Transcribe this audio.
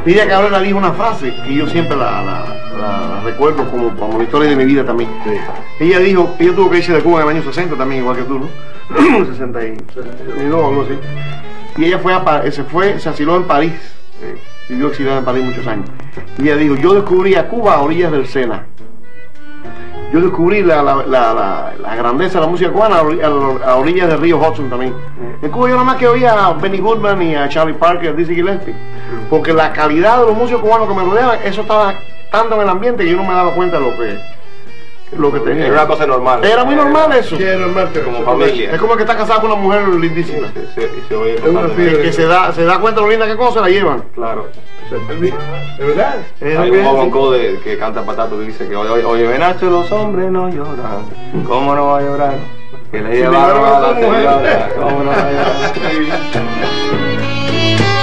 Lidia Cabrera dijo una frase que yo siempre la recuerdo como la historia de mi vida también. Sí. Ella dijo, ella tuvo que irse de Cuba en el año 60 también, igual que tú, ¿no? 62, algo así. Y ella se asiló en París, vivió exiliada en París muchos años. Y ella dijo, yo descubrí a Cuba a orillas del Sena. Yo descubrí la grandeza de la música cubana a orillas del río Hudson también. En Cuba yo nada más que oía a Benny Goodman y a Charlie Parker, a Dizzy Gillespie, porque la calidad de los músicos cubanos que me rodeaban, eso estaba tanto en el ambiente que yo no me daba cuenta de lo que tenía. Era una cosa normal. Era muy normal eso. Sí, es normal, pero Como familia. Es como que está casado con una mujer lindísima. Se oye Es una constantemente. Que se da cuenta de lo linda que cosa, la llevan. Claro. ¿De verdad? Hay un Bongo que canta Patato y dice que oye, Benacho, los hombres no lloran. ¿Cómo no va a llorar? Que le llevaron a la señora. ¿Cómo no va a llorar?